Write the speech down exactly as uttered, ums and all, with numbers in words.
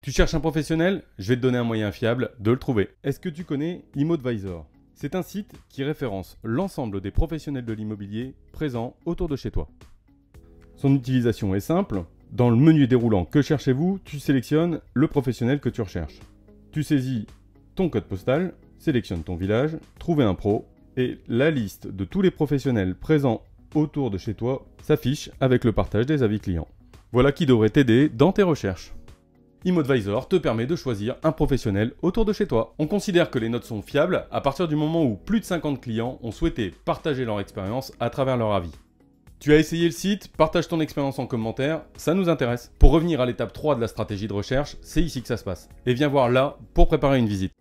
Tu cherches un professionnel? Je vais te donner un moyen fiable de le trouver. Est-ce que tu connais ImmoAdvisor? C'est un site qui référence l'ensemble des professionnels de l'immobilier présents autour de chez toi. Son utilisation est simple. Dans le menu déroulant Que cherchez-vous, tu sélectionnes le professionnel que tu recherches. Tu saisis ton code postal, sélectionnes ton village, trouver un pro, et la liste de tous les professionnels présents autour de chez toi s'affiche avec le partage des avis clients. Voilà qui devrait t'aider dans tes recherches. ImmoAdvisor te permet de choisir un professionnel autour de chez toi. On considère que les notes sont fiables à partir du moment où plus de cinquante clients ont souhaité partager leur expérience à travers leur avis. Tu as essayé le site? Partage ton expérience en commentaire, ça nous intéresse. Pour revenir à l'étape trois de la stratégie de recherche, c'est ici que ça se passe. Et viens voir là pour préparer une visite.